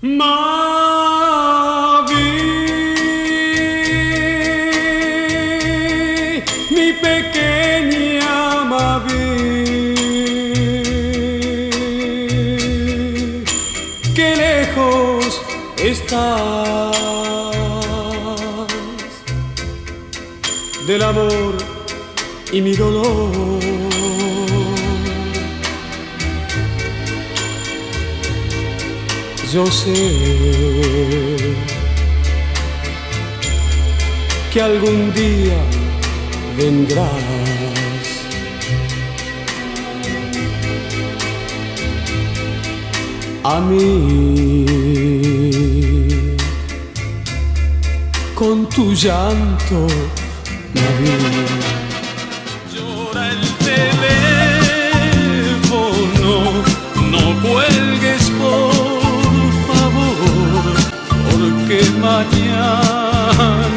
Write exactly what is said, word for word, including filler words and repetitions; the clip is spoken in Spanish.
Mavi, mi pequeña Mavi, qué lejos estás del amor y mi dolor. Yo sé que algún día vendrás a mí con tu llanto, Mavi. Llora el teléfono, no cuelgues por favor, porque mañana